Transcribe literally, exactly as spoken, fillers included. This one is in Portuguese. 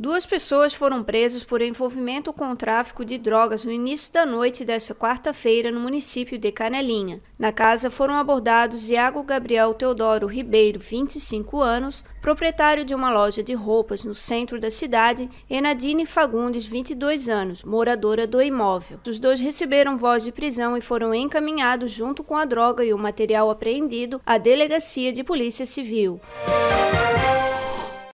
Duas pessoas foram presas por envolvimento com o tráfico de drogas no início da noite desta quarta-feira no município de Canelinha. Na casa foram abordados Iago Gabriel Teodoro Ribeiro, vinte e cinco anos, proprietário de uma loja de roupas no centro da cidade, e Nadine Fagundes, vinte e dois anos, moradora do imóvel. Os dois receberam voz de prisão e foram encaminhados junto com a droga e o material apreendido à Delegacia de Polícia Civil.